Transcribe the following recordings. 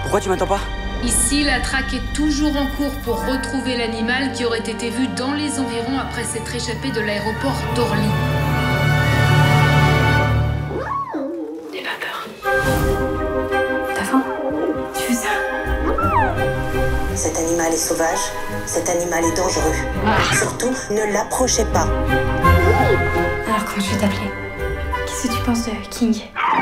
Pourquoi tu m'attends pas? Ici, la traque est toujours en cours pour retrouver l'animal qui aurait été vu dans les environs après s'être échappé de l'aéroport d'Orly. N'aie pas peur. T'as faim? Tu veux ça? Cet animal est sauvage, cet animal est dangereux. Surtout, ne l'approchez pas. Alors comment je vais t'appeler? Qu'est-ce que tu penses de King?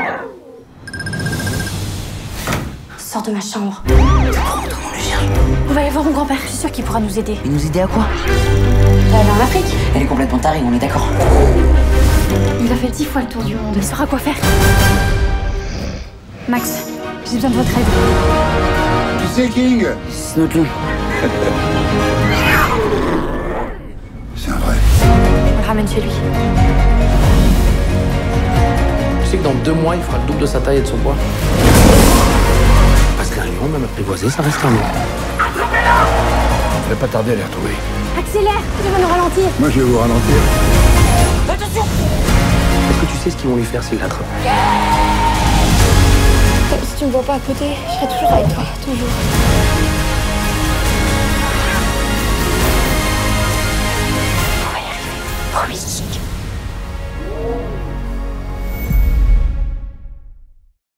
Sors de ma chambre. Comment le cherche? On va aller voir mon grand-père, je suis sûre qu'il pourra nous aider. Et nous aider à quoi? Elle est en Afrique. Elle est complètement tarée, on est d'accord. Il a fait 10 fois le tour du monde. Il saura quoi faire. Max, j'ai besoin de votre aide. Tu sais, King, C'est notre lion. c'est un vrai. On le ramène chez lui. Tu sais que dans 2 mois, il fera le double de sa taille et de son poids. Parce qu'un lion, même apprivoisé, ça reste un lion. Ça va pas tarder à les retrouver. Accélère, tu vas nous ralentir. Moi, je vais vous ralentir. Est-ce que tu sais ce qu'ils vont lui faire s'ils l'attrapent? Si tu me vois pas à côté, je serai toujours avec toi, toujours.